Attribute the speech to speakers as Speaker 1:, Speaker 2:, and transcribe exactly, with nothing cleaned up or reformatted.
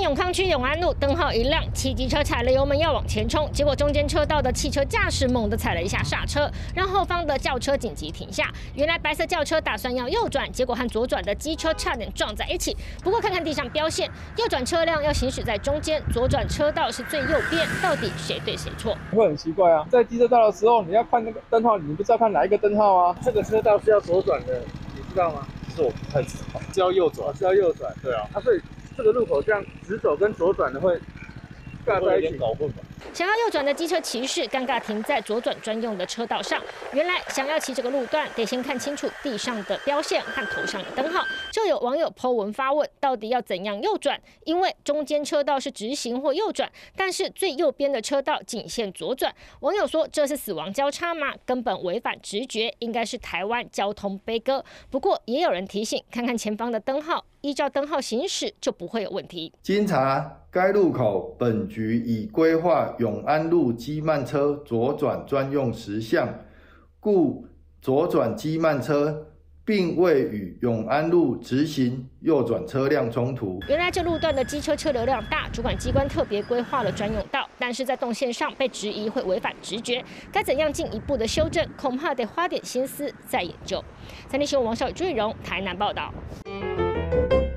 Speaker 1: 永康区永安路灯号一亮，骑机车踩了油门要往前冲，结果中间车道的汽车驾驶猛地踩了一下刹车，让后方的轿车紧急停下。原来白色轿车打算要右转，结果和左转的机车差点撞在一起。不过看看地上标线，右转车辆要行驶在中间，左转车道是最右边，到底谁对谁错？
Speaker 2: 会很奇怪啊，在机车道的时候，你要看那个灯号，你不知道看哪一个灯号啊？
Speaker 3: 这个车道是要左转的，你知道吗？
Speaker 2: 其实我不太知道，是要右转，
Speaker 3: 哦，是要右转。
Speaker 2: 对啊，
Speaker 3: 啊，所以这个路口这样直走跟左转的会尬在一起，
Speaker 2: 搞混吧？
Speaker 1: 想要右转的机车骑士尴尬停在左转专用的车道上。原来想要骑这个路段，得先看清楚地上的标线和头上的灯号。就有网友 po 文发问，到底要怎样右转？因为中间车道是直行或右转，但是最右边的车道仅限左转。网友说这是死亡交叉吗？根本违反直觉，应该是台湾交通悲歌。不过也有人提醒，看看前方的灯号，依照灯号行驶就不会有问题。
Speaker 4: 经查，该路口本局已规划永安路机慢车左转专用实项，故左转机慢车并未与永安路直行右转车辆冲突。
Speaker 1: 原来这路段的机车车流量大，主管机关特别规划了专用道，但是在动线上被质疑会违反直觉，该怎样进一步的修正，恐怕得花点心思再研究。三立新闻王少宇、朱雨荣台南报道。